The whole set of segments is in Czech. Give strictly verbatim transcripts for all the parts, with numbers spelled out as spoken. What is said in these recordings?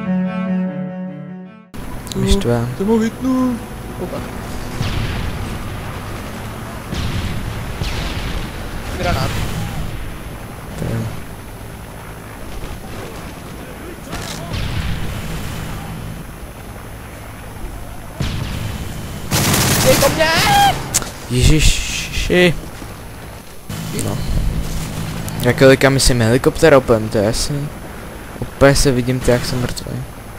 Myštve. To mu hitnu. Opa. Granát. Tady. Dej po mně! Ježiši. No. Jakolika myslím helikoptera opět, to je jasný. Opět se vidím ty, jak jsem mrtvý.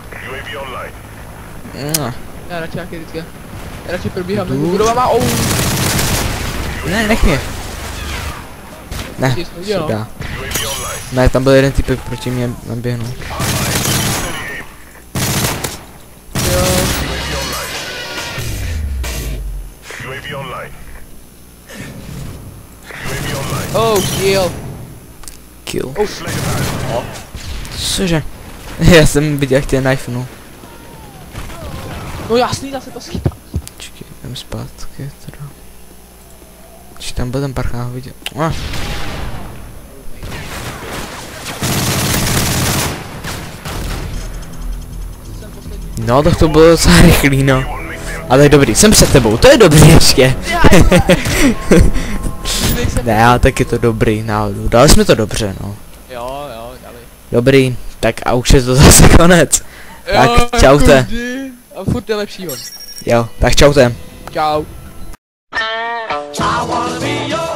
No. Já radši nějaký vždycky. Já radši probíhám mezi budovama. Oh. Ne, nech mě. Ne, se dá. Ne, tam byl jeden typek proti mě naběhnul. Jo. Oh, kill. Kill. Oh. Oh. Cože? Já jsem viděl, jak tě knifenul. No jasný, zase to schytá. Čekaj, jdem zpátky teda. Když tam byl ten parch, já ho viděl. Ah. No, tak to bylo docela rychlý, no. Ale dobrý, jsem před tebou, to je dobrý ještě. Ne, ale tak je to dobrý, náhodou. Dali jsme to dobře, no. Jo, jo, dali. Dobrý, tak a už je to zase konec. Tak, čaute. A furt je lepší on. Jo, tak čaute. Čau. I wanna be your